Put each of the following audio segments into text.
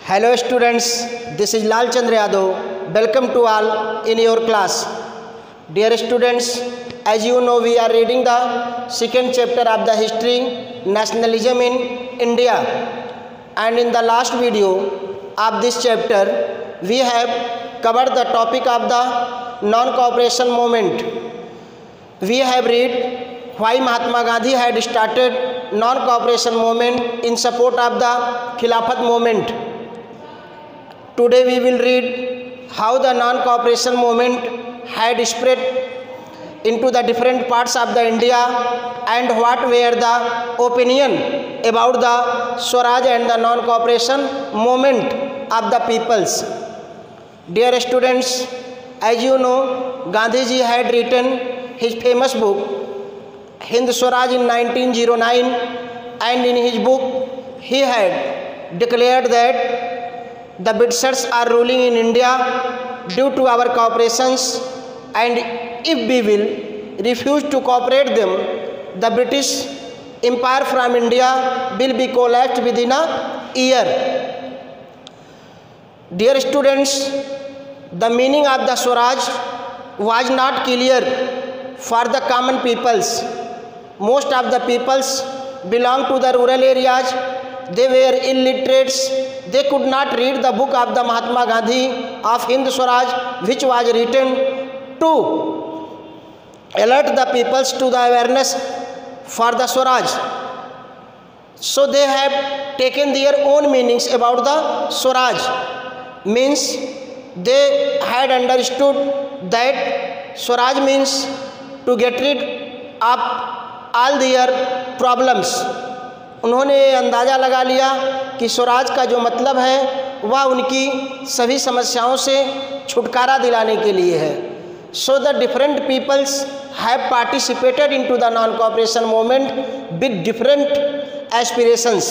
Hello students, this is Lal Chandra Yadav. Welcome to all in your class. Dear students, as you know we are reading the second chapter of the history nationalism in India, and in the last video of this chapter we have covered the topic of the non-cooperation movement. We have read why Mahatma Gandhi had started non-cooperation movement in support of the Khilafat movement. Today we will read how the non-cooperation movement had spread into the different parts of the India and what were the opinion about the Swaraj and the non-cooperation movement of the peoples. Dear students, as you know, Gandhi ji had written his famous book Hind Swaraj in 1909, and in his book he had declared that the Britishers are ruling in India due to our cooperations, and if we will refuse to cooperate them, the British Empire from India will be collapsed within a year. Dear students, the meaning of the Swaraj was not clear for the common peoples. Most of the peoples belong to the rural areas. They were illiterates. They could not read the book of the Mahatma Gandhi of Hind Swaraj, which was written to alert the peoples to the awareness for the Swaraj. So they have taken their own meanings about the Swaraj. Means they had understood that Swaraj means to get rid of all their problems. उन्होंने अंदाज़ा लगा लिया कि स्वराज का जो मतलब है वह उनकी सभी समस्याओं से छुटकारा दिलाने के लिए है. So the different peoples have participated into the non cooperation movement with different aspirations.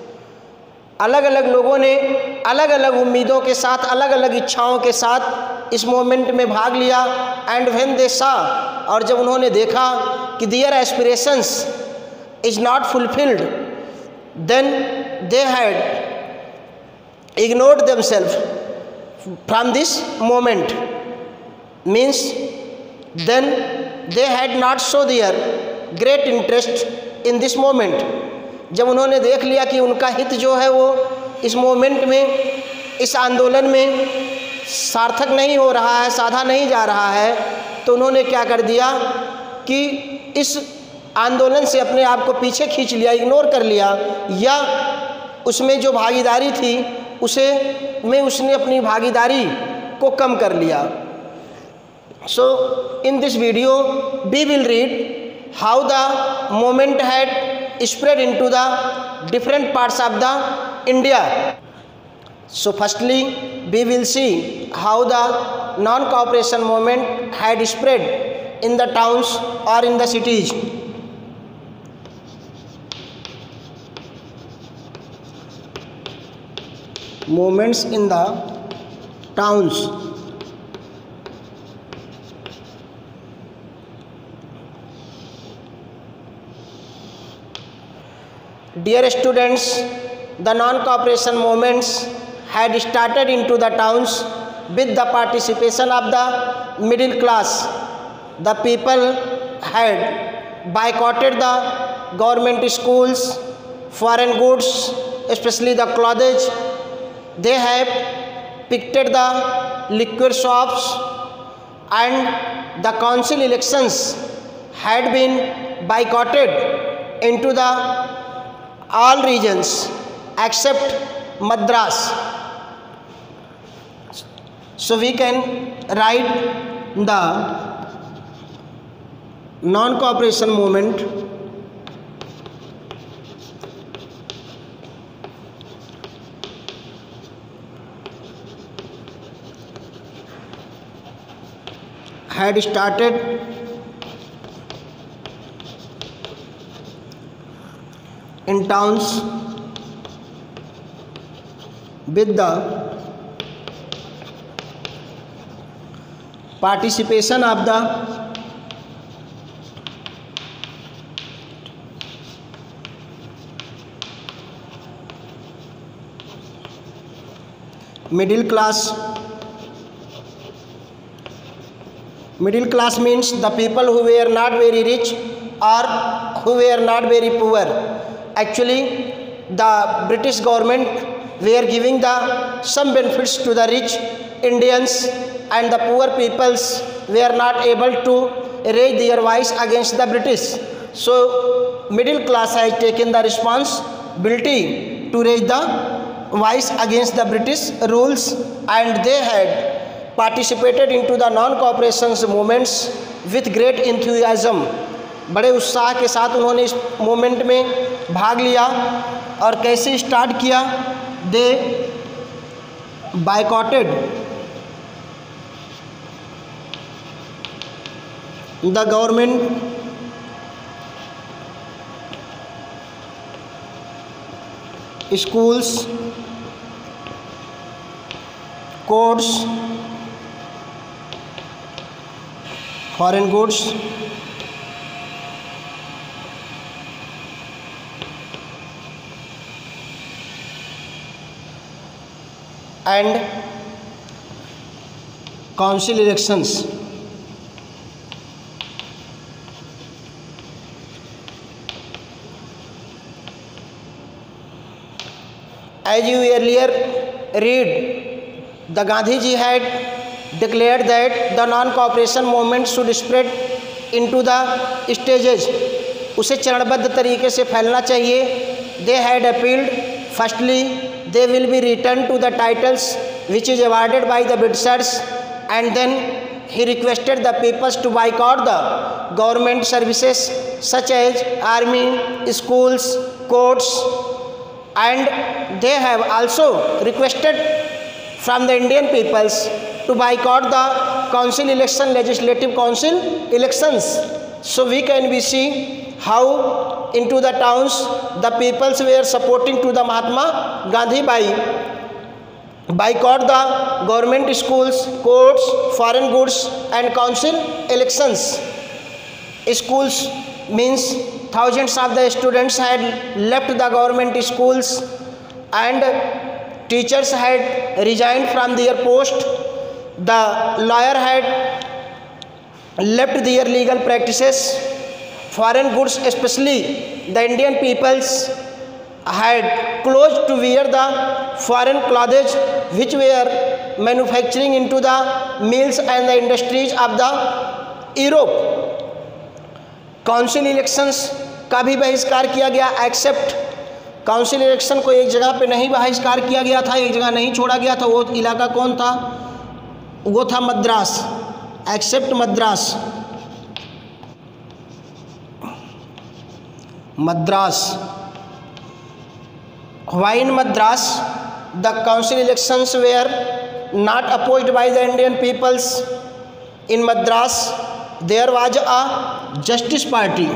अलग अलग लोगों ने अलग अलग उम्मीदों के साथ, अलग अलग इच्छाओं के साथ इस मूवमेंट में भाग लिया. एंड व्हेन दे सा, और जब उन्होंने देखा कि their aspirations is not fulfilled, then they had ignored themselves from this moment. Means then they had not show their great interest in this moment. जब उन्होंने देख लिया कि उनका हित जो है वो इस मोमेंट में, इस आंदोलन में सार्थक नहीं हो रहा है, साधा नहीं जा रहा है, तो उन्होंने क्या कर दिया कि इस आंदोलन से अपने आप को पीछे खींच लिया, इग्नोर कर लिया, या उसमें जो भागीदारी थी उसने अपनी भागीदारी को कम कर लिया. So in this video we will read how the movement had spread into the different parts of the India. So firstly we will see how the non cooperation movement had spread in the towns और in the cities. Movements in the towns. Dear students, the non-cooperation movements had started into the towns with the participation of the middle class. The people had boycotted the government schools, foreign goods, especially the clothes. They have picketed the liquor shops, and the council elections had been boycotted into the all regions except Madras. So we can write the non-cooperation movement had started in towns with the participation of the middle class. Middle class means the people who were not very rich or who were not very poor. Actually, the British government were giving some benefits to the rich Indians, and the poor peoples were not able to raise their voice against the British. So middle class has taken the responsibility to raise the voice against the British rules, and they had participated into the non-cooperation movements with great enthusiasm. बड़े उत्साह के साथ उन्होंने इस movement में भाग लिया। और कैसे स्टार्ट किया? They boycotted the government schools, courts, foreign goods, and council elections. As you earlier read, the Gandhiji had declared that the non-cooperation movement should spread into the stages. उसे चरणबद्ध तरीके से फैलना चाहिए. They had appealed, firstly, they will be returned to the titles which is awarded by the Britishers, and then he requested the peoples to boycott the government services such as army, schools, courts, and they have also requested from the Indian peoples to boycott the council election, legislative council elections. So we can be see how into the towns the peoples were supporting to the Mahatma Gandhi by boycott the government schools, courts, foreign goods and council elections. Schools means thousands of the students had left the government schools and teachers had resigned from their post. The lawyer had left their legal practices. Foreign goods, especially the Indian peoples, had closed to wear the foreign clothes which were manufacturing into the mills and the industries of the Europe. Council elections का भी बहिष्कार किया गया, accept council election को एक जगह पे नहीं बहिष्कार किया गया था, एक जगह नहीं छोड़ा गया था. वो इलाका कौन था? वो था Madras, except Madras. Madras. Why in Madras the council elections were not opposed by the Indian peoples? In Madras there was a Justice Party.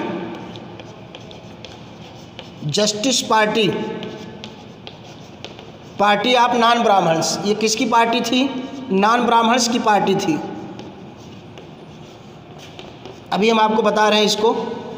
Justice Party, party of non Brahmins. ये किसकी पार्टी थी? नॉन ब्राह्मण्स की पार्टी थी. अभी हम आपको बता रहे हैं इसको.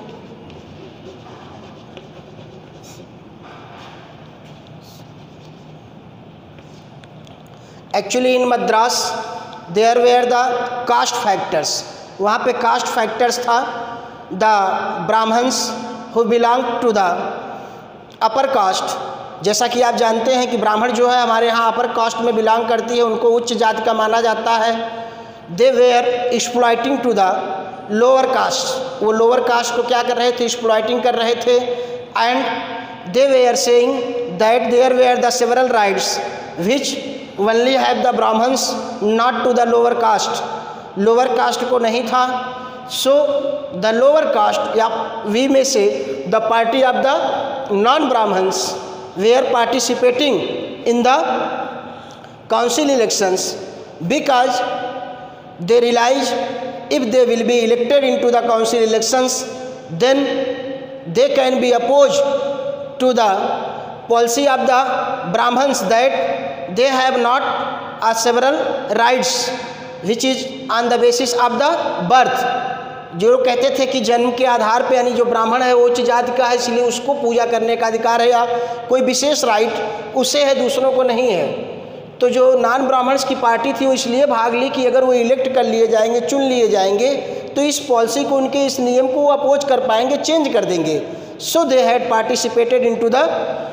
Actually in Madras there were the caste factors. वहाँ पे कास्ट फैक्टर्स था. The Brahmins who belong to the upper caste. जैसा कि आप जानते हैं कि ब्राह्मण जो है हमारे यहाँ अपर कास्ट में बिलोंग करती है, उनको उच्च जाति का माना जाता है. They were exploiting to the lower caste. वो लोअर कास्ट को क्या कर रहे थे? एक्सप्लॉइटिंग कर रहे थे. And they were saying that there were the several rights which only have the Brahmins, not to the lower caste. Lower caste को नहीं था. सो द लोअर कास्ट, या वी में से the party of the non Brahmins were participating in the council elections because they realize if they will be elected into the council elections, then they can be opposed to the policy of the Brahmins that they have not a several rights which is on the basis of the birth. जो कहते थे कि जन्म के आधार पे, यानी जो ब्राह्मण है वो उच्च जाति का है इसलिए उसको पूजा करने का अधिकार है, या कोई विशेष राइट उसे है, दूसरों को नहीं है. तो जो नॉन ब्राह्मण्स की पार्टी थी वो इसलिए भाग ली कि अगर वो इलेक्ट कर लिए जाएंगे, चुन लिए जाएंगे, तो इस पॉलिसी को, उनके इस नियम को वो अपोज कर पाएंगे, चेंज कर देंगे। So they had participated into the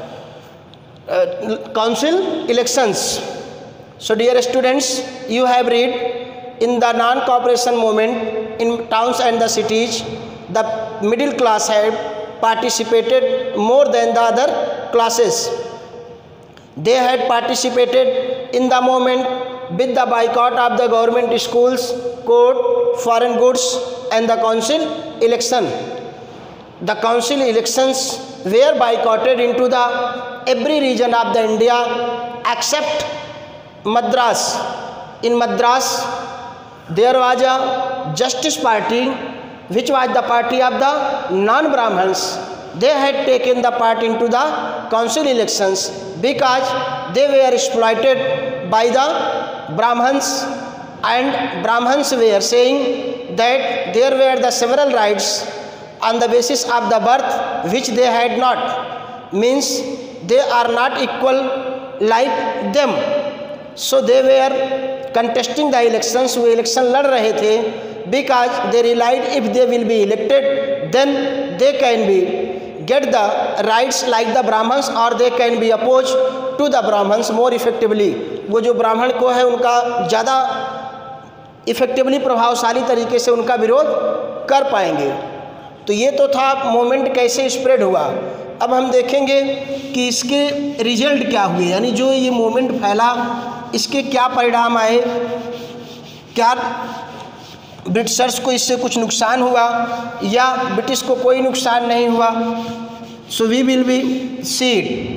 council elections. So dear students, you have read in the non-cooperation movement in towns and the cities, the middle class had participated more than the other classes. They had participated in the movement with the boycott of the government schools, court, foreign goods and the council election. The council elections were boycotted into the every region of the India except Madras. In Madras there was a Justice Party, which was the party of the non-Brahmins. They had taken the part into the council elections because they were exploited by the Brahmins, and Brahmins were saying that there were the several rights on the basis of the birth which they had not, means they are not equal like them. So they were contesting the elections, वो election लड़ रहे थे, because they realized if they will be elected then they can be get the rights like the Brahmins, or they can be opposed to the Brahmins more effectively. वो जो ब्राह्मण को है उनका ज़्यादा इफेक्टिवली, प्रभावशाली तरीके से उनका विरोध कर पाएंगे। तो ये तो था मोमेंट कैसे स्प्रेड हुआ। अब हम देखेंगे कि इसके रिजल्ट क्या हुए, यानी जो ये मोमेंट फैला इसके क्या परिणाम आए, क्या ब्रिटिशर्स को इससे कुछ नुकसान हुआ या ब्रिटिश को कोई नुकसान नहीं हुआ। So we will be see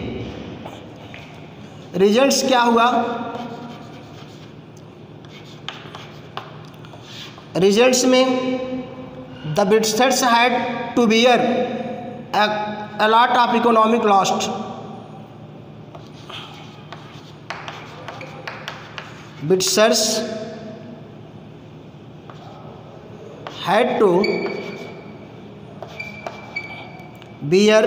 results क्या हुआ। रिजल्ट्स में the Britishers had to bear a lot of economic loss. Britishers had to bear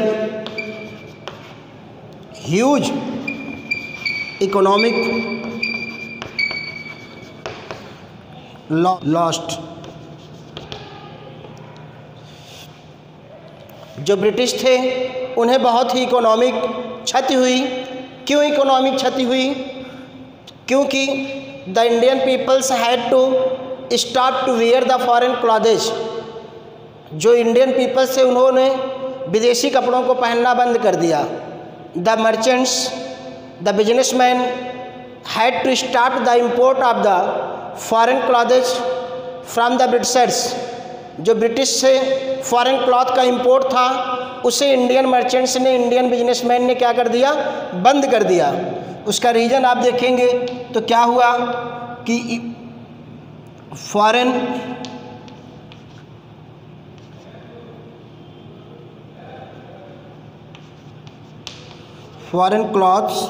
huge economic loss. जो ब्रिटिश थे उन्हें बहुत ही इकोनॉमिक क्षति हुई। क्यों इकोनॉमिक क्षति हुई? क्योंकि the Indian peoples had to start to wear the foreign clothes. जो इंडियन पीपल्स थे उन्होंने विदेशी कपड़ों को पहनना बंद कर दिया। The merchants, the businessman had to start the import of the foreign clothes from the Britishers. जो ब्रिटिश से फॉरेन क्लॉथ का इंपोर्ट था उसे इंडियन मर्चेंट्स ने, इंडियन बिजनेसमैन ने क्या कर दिया? बंद कर दिया। उसका रीज़न आप देखेंगे तो क्या हुआ कि foreign cloths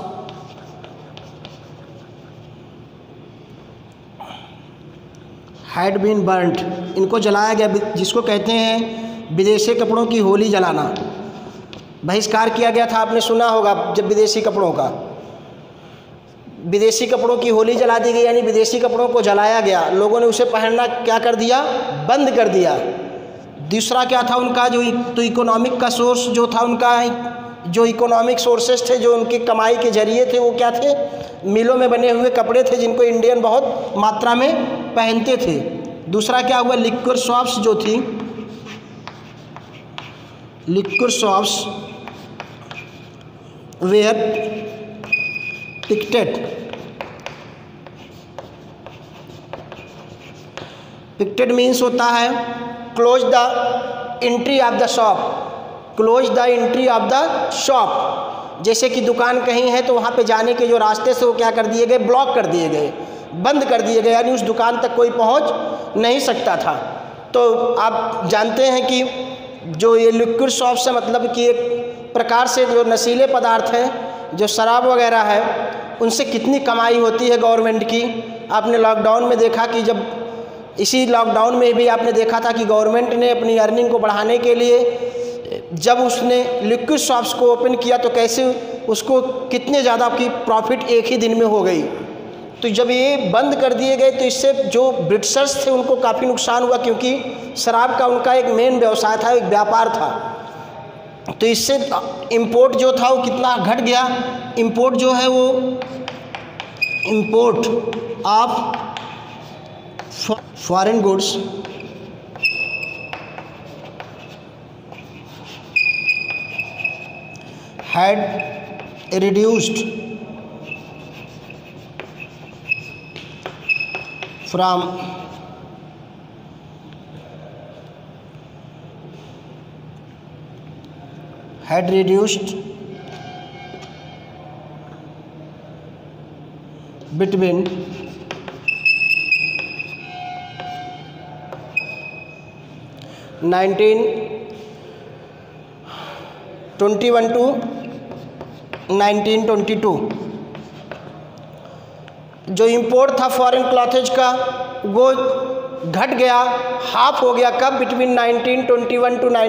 had been burned, इनको जलाया गया, जिसको कहते हैं विदेशी कपड़ों की होली जलाना। बहिष्कार किया गया था, आपने सुना होगा, जब विदेशी कपड़ों का, विदेशी कपड़ों की होली जला दी गई, यानी विदेशी कपड़ों को जलाया गया। लोगों ने उसे पहनना क्या कर दिया? बंद कर दिया। दूसरा क्या था उनका, जो तो इकोनॉमिक का सोर्स जो था उनका, जो इकोनॉमिक सोर्सेस थे, जो उनकी कमाई के जरिए थे, वो क्या थे? मिलों में बने हुए कपड़े थे जिनको इंडियन बहुत मात्रा में पहनते थे। दूसरा क्या हुआ? लिक्विड शॉप्स जो थी, liquid shops were picketed. Picketed means होता है close the entry of the shop, close the entry of the shop. जैसे कि दुकान कहीं है तो वहाँ पे जाने के जो रास्ते से वो क्या कर दिए गए? ब्लॉक कर दिए गए, बंद कर दिए गए, यानी उस दुकान तक कोई पहुँच नहीं सकता था। तो आप जानते हैं कि जो ये लिक्विड शॉप से मतलब कि एक प्रकार से जो नशीले पदार्थ हैं, जो शराब वगैरह है, उनसे कितनी कमाई होती है गवर्नमेंट की। आपने लॉकडाउन में देखा कि जब, इसी लॉकडाउन में भी आपने देखा था कि गवर्नमेंट ने अपनी अर्निंग को बढ़ाने के लिए जब उसने लिक्विड शॉप्स को ओपन किया तो कैसे उसको कितने ज़्यादा की प्रॉफिट एक ही दिन में हो गई। तो जब ये बंद कर दिए गए तो इससे जो ब्रिटिशर्स थे उनको काफ़ी नुकसान हुआ, क्योंकि शराब का उनका एक मेन व्यवसाय था, एक व्यापार था। तो इससे इंपोर्ट जो था वो कितना घट गया। इंपोर्ट जो है वो import of foreign goods had reduced from between 1921 to 1922 जो इंपोर्ट था फॉरेन क्लॉथेज का वो घट गया, हाफ हो गया। कब? बिटवीन 1921 टू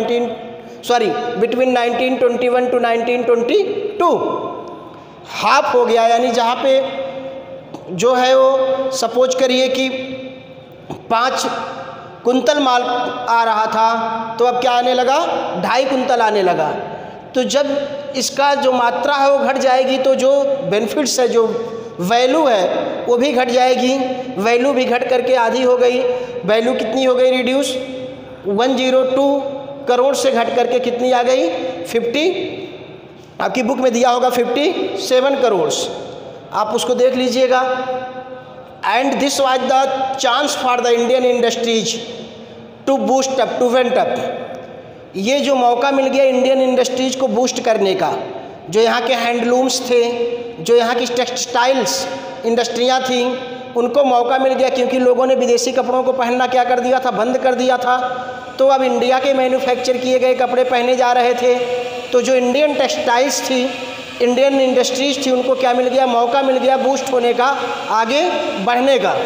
1922 हाफ हो गया। यानी जहाँ पे जो है वो सपोज करिए कि 5 कुंतल माल आ रहा था तो अब क्या आने लगा? 2.5 कुंतल आने लगा। तो जब इसका जो मात्रा है वो घट जाएगी तो जो बेनिफिट्स है, जो वैल्यू है वो भी घट जाएगी। वैल्यू भी घट करके आधी हो गई। वैल्यू कितनी हो गई? रिड्यूस 102 करोड़ से घट करके कितनी आ गई? 50, आपकी बुक में दिया होगा 57 करोड़। आप उसको देख लीजिएगा। And this was the chance for the Indian industries to boost up, to went up. ये जो मौका मिल गया इंडियन इंडस्ट्रीज को बूस्ट करने का, जो यहाँ के हैंडलूम्स थे, जो यहाँ की टेक्सटाइल्स इंडस्ट्रियाँ थीं, उनको मौका मिल गया, क्योंकि लोगों ने विदेशी कपड़ों को पहनना क्या कर दिया था? बंद कर दिया था। तो अब इंडिया के मैन्युफैक्चर किए गए कपड़े पहने जा रहे थे। तो जो इंडियन टेक्सटाइल्स थी, इंडियन इंडस्ट्रीज थी, उनको क्या मिल गया? मौका मिल गया बूस्ट होने का, आगे बढ़ने का।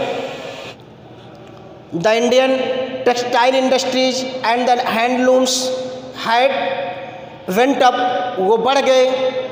The Indian textile industries and the handlooms had went up, वो बढ़ गए।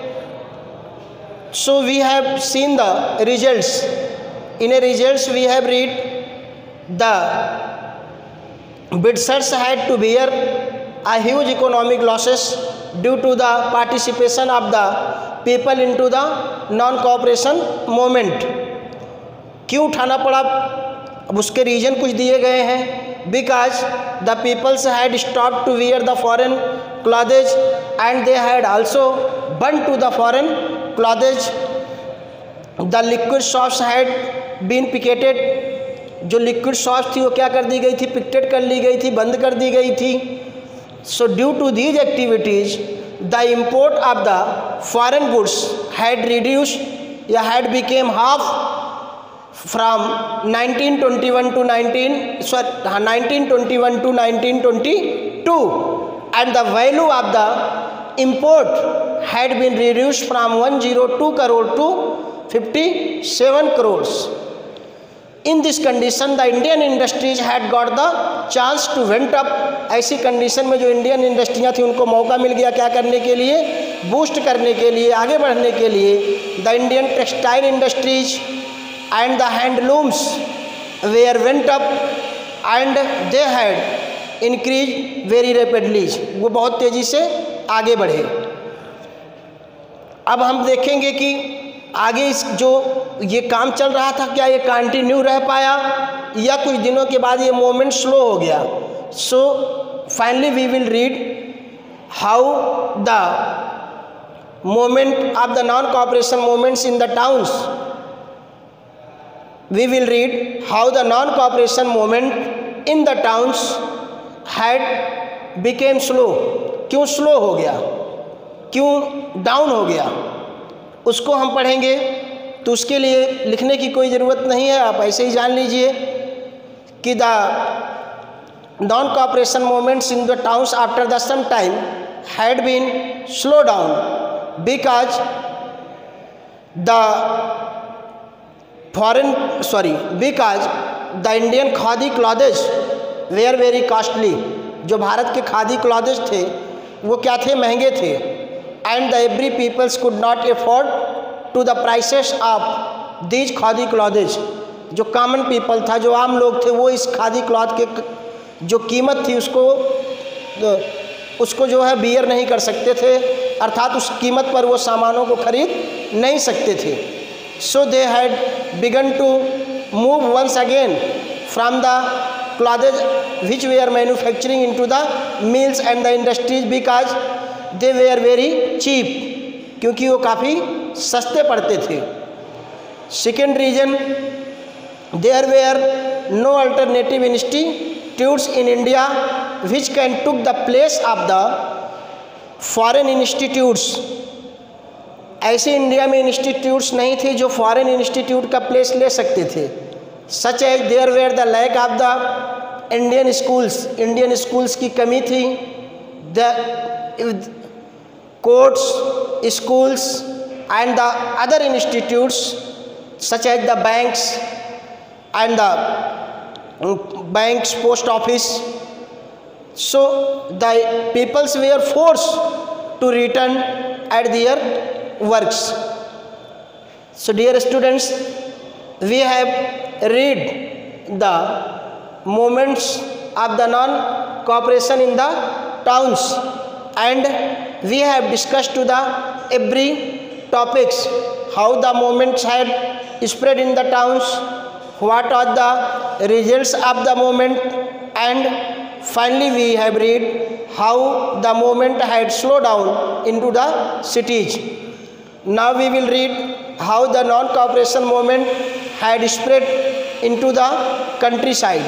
So we have seen the results. In a results we have read the Britishers had to bear a huge economic losses due to the participation of the people into the non-cooperation movement। क्यों उठाना पड़ा? अब उसके reason कुछ दिए गए हैं। Because the peoples had stopped to wear the foreign clothes and they had also burnt to the foreign clothes। The liquid shops had been picketed। जो लिक्विड शॉप्स थी वो क्या कर दी गई थी? पिकेट कर ली गई थी, बंद कर दी गई थी। So due to these activities the import of the foreign goods had reduce या had become half from 1921 to 1922 and the value of the import had been reduce from 102 crore to 57 crore. In this condition the Indian industries had got the chance to went up. ऐसी condition में जो Indian इंडस्ट्रियाँ थी उनको मौका मिल गया क्या करने के लिए? बूस्ट करने के लिए, आगे बढ़ने के लिए। The Indian textile industries and the handlooms were went up and they had increase very rapidly. वो बहुत तेज़ी से आगे बढ़े। अब हम देखेंगे कि आगे इस जो ये काम चल रहा था क्या ये कंटिन्यू रह पाया या कुछ दिनों के बाद ये मूवमेंट स्लो हो गया। So finally we will read how the movement of the non cooperation movements in the towns. We will read how the non cooperation movement in the towns had became slow. क्यों slow हो गया? क्यों down हो गया? उसको हम पढ़ेंगे। तो उसके लिए लिखने की कोई ज़रूरत नहीं है, आप ऐसे ही जान लीजिए कि the non cooperation movements in the towns after the some time had been slow down because because the Indian khadi clothes were very costly. जो भारत के खादी क्लॉथेज थे वो क्या थे? महंगे थे। And the every peoples could not afford to the prices of these khadi clothes, जो common people था, जो आम लोग थे, वो इस खादी क्लॉथ के जो कीमत थी उसको जो है बियर नहीं कर सकते थे, अर्थात उस कीमत पर वो सामानों को खरीद नहीं सकते थे। So they had begun to move once again from the clothes which we are manufacturing into the mills and the industries because they were very cheap, क्योंकि वो काफ़ी सस्ते पड़ते थे। Second reason, there were no alternative institutes in India which can took the place of the foreign institutes. ऐसे India में institutes नहीं थे जो फॉरेन इंस्टीट्यूट का प्लेस ले सकते थे। Such as there were the lack of the Indian schools, Indian schools की कमी थी। The courts, schools and the other institutes such as the banks and the banks, post office. So the peoples were forced to return at their works. So dear students, we have read the movements of the non-cooperation in the towns, and we have discussed to the every topics, how the movements had spread in the towns, what are the results of the movement, and finally we have read how the movement had slowed down into the cities. Now we will read how the non-cooperation movement had spread into the countryside.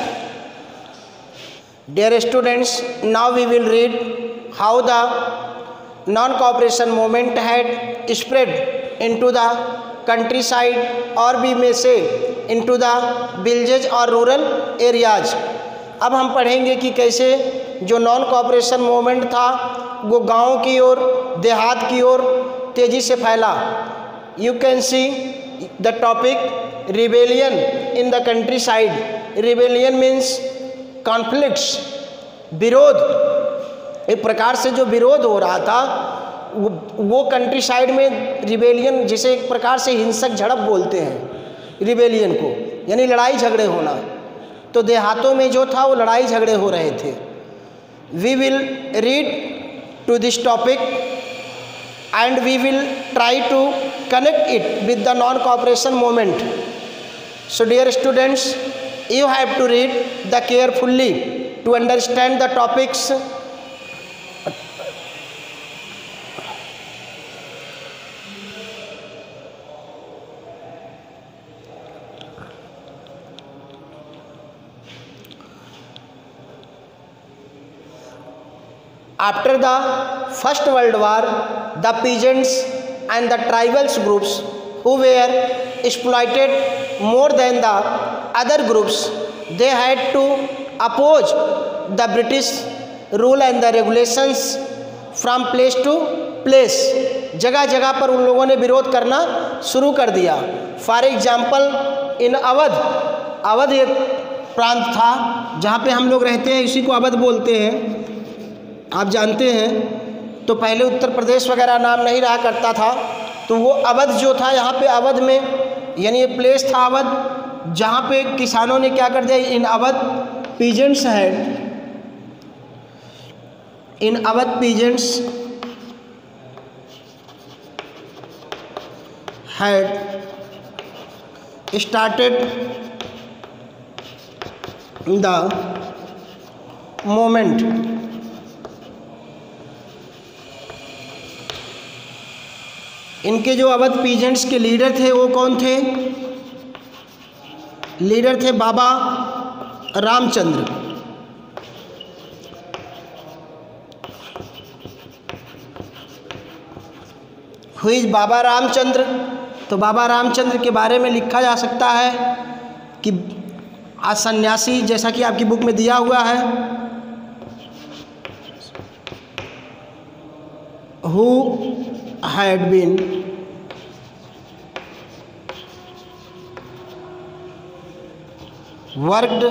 Dear students, now we will read how the non-cooperation movement had spread into the countryside, or we may say into the villages or rural areas. अब हम पढ़ेंगे कि कैसे जो non cooperation movement था वो गाँव की ओर, देहात की ओर तेज़ी से फैला। You can see the topic rebellion in the countryside. Rebellion means conflicts, विरोध। एक प्रकार से जो विरोध हो रहा था वो कंट्री साइड में रिबेलियन, जिसे एक प्रकार से हिंसक झड़प बोलते हैं रिबेलियन को, यानी लड़ाई झगड़े होना। तो देहातों में जो था वो लड़ाई झगड़े हो रहे थे। We will read to this topic and we will try to connect it with the non cooperation movement. So dear students, you have to read the carefully to understand the topics. After the First World War, the peasants and the tribal groups who were exploited more than the other groups, they had to oppose the British rule and the regulations from place to place. जगह जगह पर उन लोगों ने विरोध करना शुरू कर दिया। For example in Awadh, Awadh एक प्रांत था जहाँ पे हम लोग रहते हैं, इसी को अवध बोलते हैं, आप जानते हैं। तो पहले उत्तर प्रदेश वगैरह नाम नहीं रहा करता था, तो वो अवध जो था, यहाँ पे अवध में यानी ये प्लेस था अवध, जहाँ पे किसानों ने क्या कर दिया, in Awadh peasants had, in Awadh peasants had started the movement. इनके जो अवध पीजेंट्स के लीडर थे वो कौन थे? लीडर थे बाबा रामचंद्र। Who is Baba Ramchandra? तो बाबा रामचंद्र के बारे में लिखा जा सकता है कि आज सन्यासी, जैसा कि आपकी बुक में दिया हुआ है, who had been worked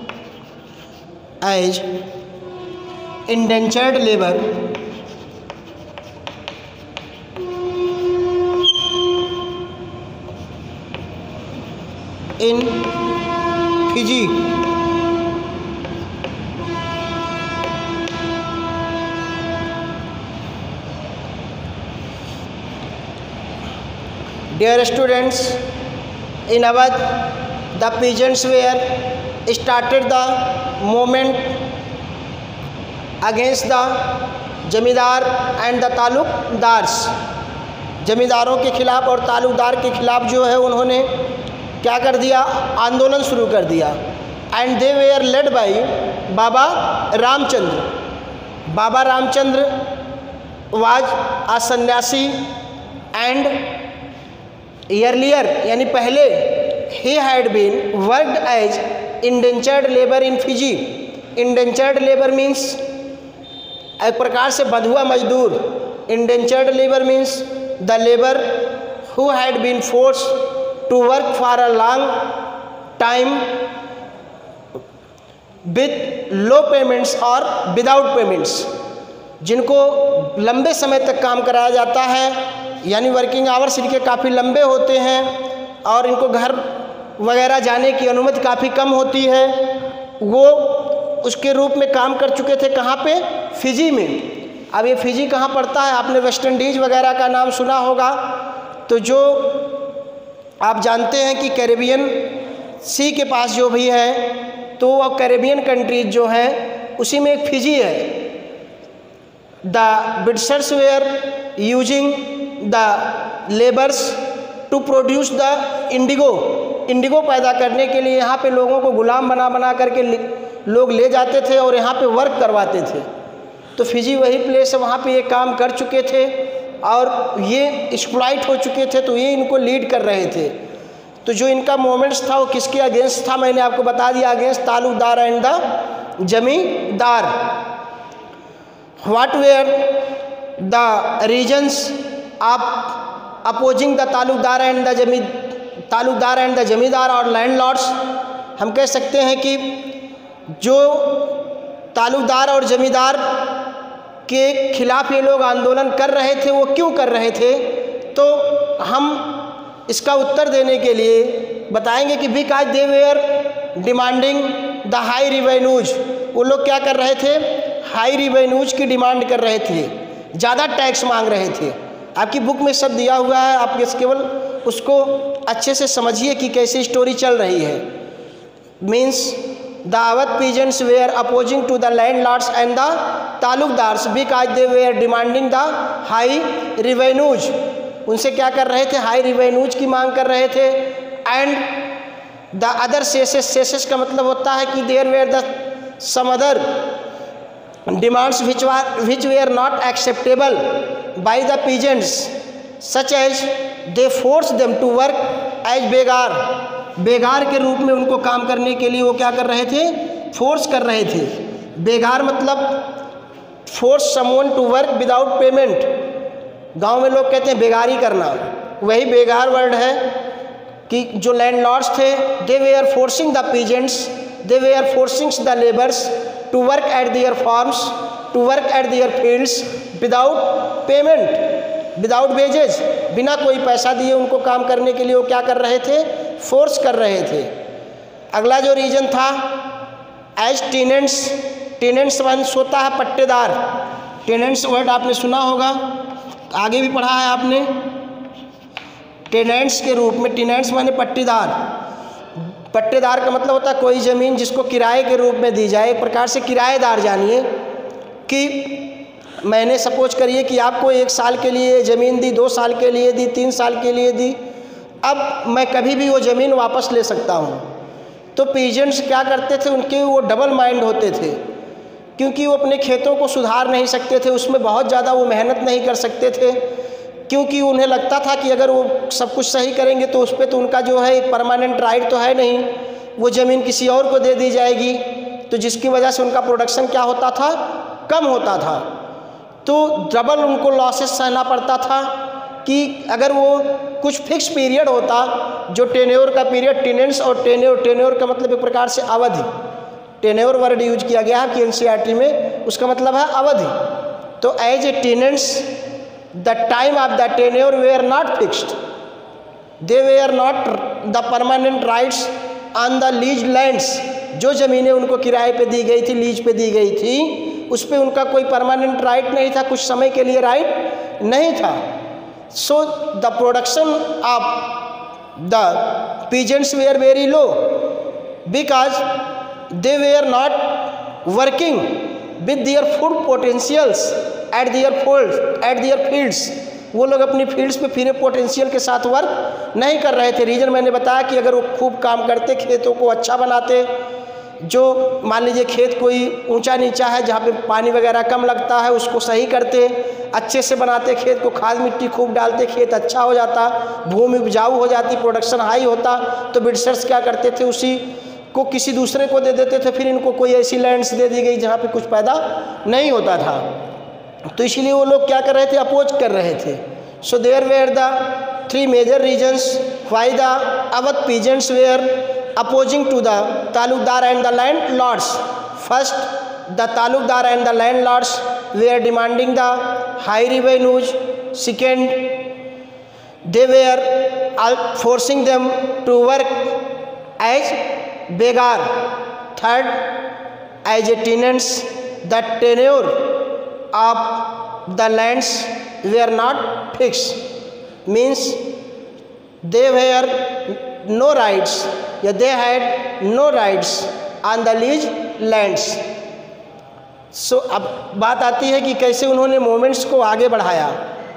as indentured labor in Fiji. Dear students, in Awadh, the peasants were started the movement against the zamindar and the talukdars. जमींदारों के खिलाफ़ और तालुकदार के खिलाफ़ जो है उन्होंने क्या कर दिया, आंदोलन शुरू कर दिया। And they were led by Baba Ramchandra. Baba Ramchandra was a sannyasi and earlier यानी पहले ही had been worked as indentured labour in Fiji. Indentured labour means एक प्रकार से बंधुआ मजदूर। Indentured labour means the labour who had been force to work for a long time with low payments और without payments. जिनको लंबे समय तक काम कराया जाता है, यानी वर्किंग आवर्स इनके काफ़ी लंबे होते हैं और इनको घर वगैरह जाने की अनुमति काफ़ी कम होती है, वो उसके रूप में काम कर चुके थे। कहाँ पे? फिजी में। अब ये फिजी कहाँ पड़ता है? आपने वेस्ट इंडीज़ वगैरह का नाम सुना होगा। तो जो आप जानते हैं कि कैरेबियन सी के पास जो भी है, तो वह कैरेबियन कंट्रीज जो हैं उसी में एक फिजी है। The Britishers were using the labours to produce the indigo. Indigo पैदा करने के लिए यहाँ पे लोगों को गुलाम बना बना करके लोग ले जाते थे और यहाँ पे वर्क करवाते थे। तो फिजी वही प्लेस है, वहाँ पे ये काम कर चुके थे और ये एक्सप्लॉइट हो चुके थे, तो ये इनको लीड कर रहे थे। तो जो इनका मोमेंट्स था वो किसके अगेंस्ट था? मैंने आपको बता दिया, against talukdar and the zamindar. What were the reasons of opposing the talukdar and the zamindar और लैंडलॉर्ड्स। हम कह सकते हैं कि जो तालुकदार और जमींदार के खिलाफ ये लोग आंदोलन कर रहे थे, वो क्यों कर रहे थे? तो हम इसका उत्तर देने के लिए बताएंगे कि because they were demanding the high revenues. वो लोग क्या कर रहे थे? हाई रिवेन्यूज की डिमांड कर रहे थे, ज़्यादा टैक्स मांग रहे थे। आपकी बुक में सब दिया हुआ है, आप केवल उसको अच्छे से समझिए कि कैसी स्टोरी चल रही है। Means the Awadh peasants were opposing to the landlords and the talukdars because they were demanding the high revenues। उनसे क्या कर रहे थे? हाई रिवेन्यूज की मांग कर रहे थे। And the other cesses, cesses का मतलब होता है कि there were the some other demands which were not acceptable by the peasants such as they forced them to work as begar। बेगार के रूप में उनको काम करने के लिए वो क्या कर रहे थे? फोर्स कर रहे थे। बेगार मतलब force someone to work without payment. गांव में लोग कहते हैं बेगारी करना, वही बेगार वर्ड है। कि जो लैंडलॉर्ड्स थे, they were forcing the peasants, they were forcing the labours to work at their farms, to work at their fields without payment, without wages. बिना कोई पैसा दिए उनको काम करने के लिए वो क्या कर रहे थे? फोर्स कर रहे थे। अगला जो रीजन था एज टेनेंट्स। टेनेंट्स मीन्स होता है पट्टेदार। टेनेंट्स वर्ड आपने सुना होगा, आगे भी पढ़ा है आपने। टेनेंट्स के रूप में, टेनेंट्स माने पट्टेदार। पट्टेदार का मतलब होता है कोई ज़मीन जिसको किराए के रूप में दी जाए। एक प्रकार से किराएदार जानिए कि मैंने सपोज करिए कि आपको 1 साल के लिए ज़मीन दी, 2 साल के लिए दी, 3 साल के लिए दी। अब मैं कभी भी वो ज़मीन वापस ले सकता हूँ। तो पीजेंट्स क्या करते थे? उनके वो डबल माइंड होते थे, क्योंकि वो अपने खेतों को सुधार नहीं सकते थे, उसमें बहुत ज़्यादा वो मेहनत नहीं कर सकते थे, क्योंकि उन्हें लगता था कि अगर वो सब कुछ सही करेंगे तो उस पर तो उनका जो है परमानेंट राइट तो है नहीं, वो ज़मीन किसी और को दे दी जाएगी। तो जिसकी वजह से उनका प्रोडक्शन क्या होता था? कम होता था। तो डबल उनको लॉसेस सहना पड़ता था कि अगर वो कुछ फिक्स पीरियड होता, जो टेन्योर का पीरियड, टेनेंट्स और टेन्योर का मतलब एक प्रकार से अवधि। टेन्योर वर्ड यूज किया गया है कि एनसीईआरटी में, उसका मतलब है अवधि। तो as a tenants the time of the tenure were not fixed, they were not the permanent rights on the lease lands, जो ज़मीनें उनको किराए पे दी गई थी, लीज पे दी गई थी, उस पर उनका कोई परमानेंट राइट नहीं था, कुछ समय के लिए राइट नहीं था। So the production of the peasants were very low because they were not working with their food potentials at their fields. वो लोग अपनी फील्ड्स पे फिर पोटेंशियल के साथ वर्क नहीं कर रहे थे। रीज़न मैंने बताया कि अगर वो खूब काम करते, खेतों को अच्छा बनाते, जो मान लीजिए खेत कोई ऊंचा नीचा है जहाँ पे पानी वगैरह कम लगता है उसको सही करते, अच्छे से बनाते, खेत को खाद मिट्टी खूब डालते, खेत अच्छा हो जाता, भूमि उपजाऊ हो जाती, प्रोडक्शन हाई होता, तो ब्रिटिशर्स क्या करते थे, उसी को किसी दूसरे को दे देते थे। फिर इनको कोई ऐसी लैंड्स दे दी गई जहाँ पे कुछ पैदा नहीं होता था, तो इसीलिए वो लोग क्या कर रहे थे, अपोज कर रहे थे। So there were the 3 major reasons why the Awadh peasants were opposing to the talukdar and the landlords. First, the talukdar and the landlords were demanding the high revenues. Second, they were forcing them to work as begar. Third, as a tenants, the tenure of the lands were not fixed, means they were no rights, they had no rights on the lease lands. सो अब बात आती है कि कैसे उन्होंने moments को आगे बढ़ाया।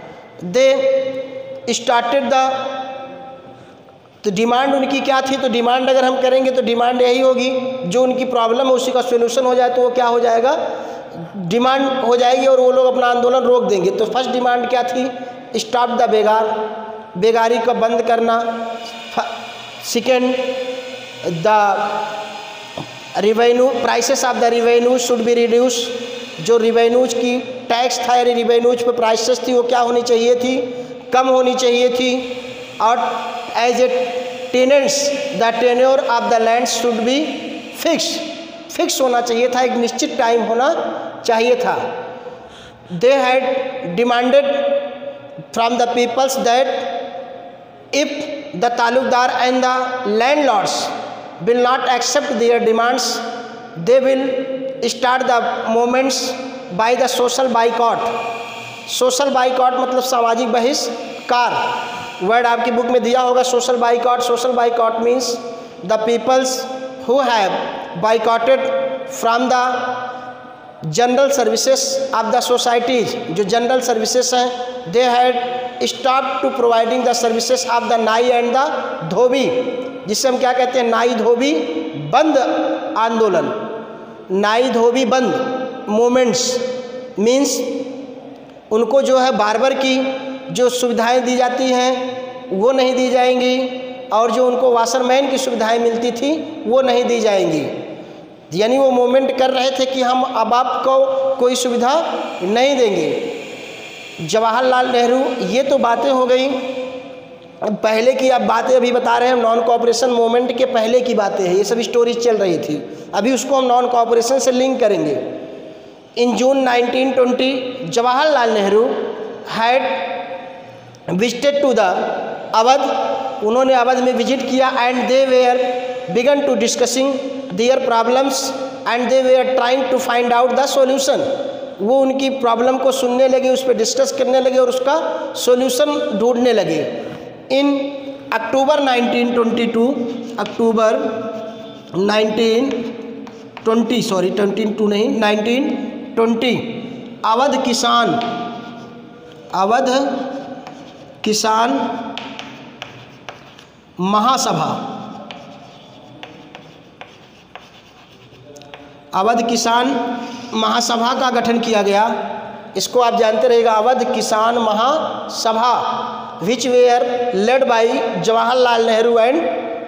दे स्टार्टेड द, तो डिमांड उनकी क्या थी, तो डिमांड अगर हम करेंगे तो डिमांड यही होगी, जो उनकी प्रॉब्लम है उसी का सोल्यूशन हो जाए तो वो क्या हो जाएगा, डिमांड हो जाएगी और वो लोग अपना आंदोलन रोक देंगे। तो फर्स्ट डिमांड क्या थी, स्टॉप द बेगार, बेगारी को बंद करना। Second, the revenue, prices of the revenue should be reduce, जो रिवेन्यूज की टैक्स था, रिवेन्यूज पे प्राइसेस थी वो क्या होनी चाहिए थी, कम होनी चाहिए थी। और as a tenants the tenure of the land should be fix होना चाहिए था, एक निश्चित टाइम होना चाहिए था। They had demanded from the peoples that if the talukdar and the landlords will not accept their demands, they will start the movements by the social boycott. social boycott मतलब सामाजिक बहिष्कार, वर्ड आपकी बुक में दिया होगा social boycott. social boycott means the peoples who have boycotted from the general services of the societies, जो general services हैं, they had stopped to providing the services of the nai and the dhobi, जिससे हम क्या कहते हैं, नाई धोबी बंद आंदोलन, नाई धोबी बंद मूवमेंट्स। मीन्स उनको जो है बार्बर की जो सुविधाएं दी जाती हैं वो नहीं दी जाएंगी, और जो उनको वाशरमैन की सुविधाएं मिलती थी वो नहीं दी जाएंगी। यानी वो मूवमेंट कर रहे थे कि हम अब आपको कोई सुविधा नहीं देंगे। जवाहरलाल नेहरू, ये तो बातें हो गई पहले की, अब बातें अभी बता रहे हैं, नॉन कोऑपरेशन मूवमेंट के पहले की बातें हैं, ये सब स्टोरीज चल रही थी, अभी उसको हम नॉन कोऑपरेशन से लिंक करेंगे। In June 1920 Jawaharlal Nehru had visited to the Awadh, उन्होंने अवध में विजिट किया, and they were began to discussing their problems and they were trying to find out the solution. वो उनकी प्रॉब्लम को सुनने लगे, उस पर डिस्कस करने लगे और उसका सॉल्यूशन ढूंढने लगे। इन अक्टूबर 1922, अक्टूबर 1920, सॉरी 22 नहीं 1920, अवध किसान महासभा, अवध किसान महासभा का गठन किया गया। इसको आप जानते रहिएगा, Awadh Kisan Mahasabha, which were led by Jawaharlal Nehru and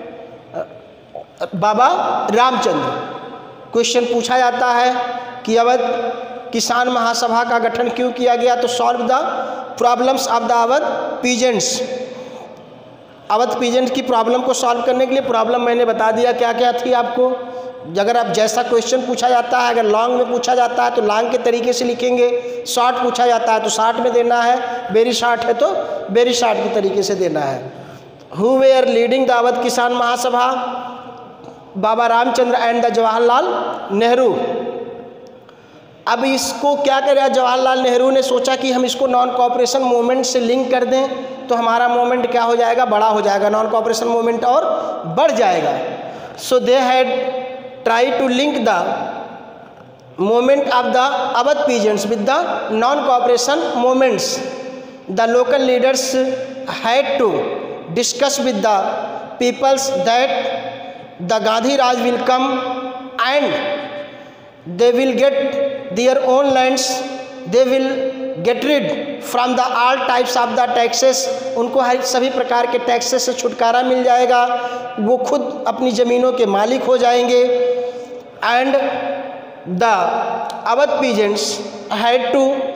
Baba Ramchandra. Question पूछा जाता है कि अवध किसान महासभा का गठन क्यों किया गया, तो solve the problems of the Awadh peasants, Awadh peasants की प्रॉब्लम को सॉल्व करने के लिए। प्रॉब्लम मैंने बता दिया क्या क्या थी आपको। अगर आप जैसा क्वेश्चन पूछा जाता है, अगर लॉन्ग में पूछा जाता है तो लॉन्ग के तरीके से लिखेंगे, शॉर्ट पूछा जाता है तो शॉर्ट में देना है, वेरी शॉर्ट है तो वेरी शॉर्ट के तरीके से देना है। Who were leading the Awadh Kisan Mahasabha, Baba Ramchandra and the Jawaharlal Nehru. अब इसको क्या करें, जवाहरलाल नेहरू ने सोचा कि हम इसको नॉन कोऑपरेशन मूवमेंट से लिंक कर दें तो हमारा मूवमेंट क्या हो जाएगा, बड़ा हो जाएगा, नॉन कोऑपरेशन मूवमेंट और बढ़ जाएगा। So they had tried to link the movement of the Awadh peasants with the non cooperation movements. The local leaders had to discuss with the peoples that the Gandhi Raj will come and they will get their own lands, they will get rid from the all types of the taxes, उनको हर सभी प्रकार के taxes से छुटकारा मिल जाएगा, वो खुद अपनी ज़मीनों के मालिक हो जाएंगे। and the Awadh peasants had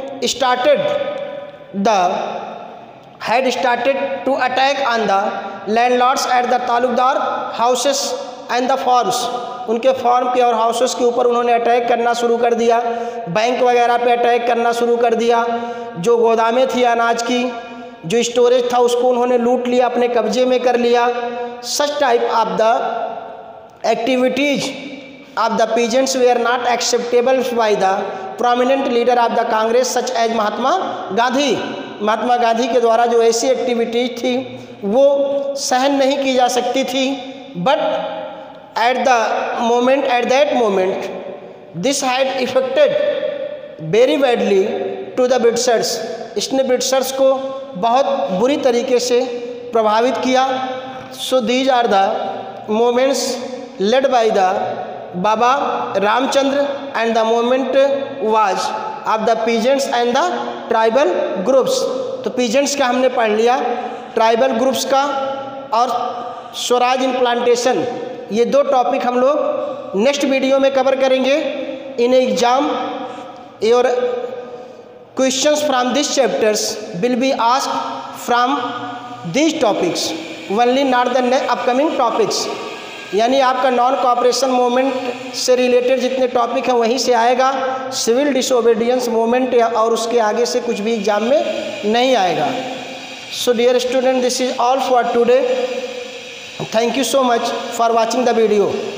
started to attack on the landlords at the talukdar houses and the farms, उनके फॉर्म के और हाउसेस के ऊपर उन्होंने अटैक करना शुरू कर दिया, बैंक वगैरह पे अटैक करना शुरू कर दिया, जो गोदामें थी अनाज की, जो स्टोरेज था उसको उन्होंने लूट लिया, अपने कब्जे में कर लिया। Such type of the activities of the peasants were not acceptable by the prominent leader of the Congress such as Mahatma Gandhi. Mahatma Gandhi के द्वारा जो ऐसी एक्टिविटीज थी वो सहन नहीं की जा सकती थी। But at that moment this had affected very badly to the Britishers, इसने ब्रिटिशर्स को बहुत बुरी तरीके से प्रभावित किया। So these are the movements led by the Baba Ramchandra and the movement was of the peasants and the tribal groups। तो peasants का हमने पढ़ लिया, ट्राइबल ग्रुप्स का और स्वराज इन प्लांटेशन, ये दो टॉपिक हम लोग नेक्स्ट वीडियो में कवर करेंगे। In exam your questions from this chapters will be asked from this topics only, not the upcoming topics. यानी आपका नॉन कोऑपरेशन मूवमेंट से रिलेटेड जितने टॉपिक हैं वहीं से आएगा, सिविल डिसोबीडियंस मूवमेंट या और उसके आगे से कुछ भी एग्जाम में नहीं आएगा। So dear student, this is all for today. Thank you so much for watching the video.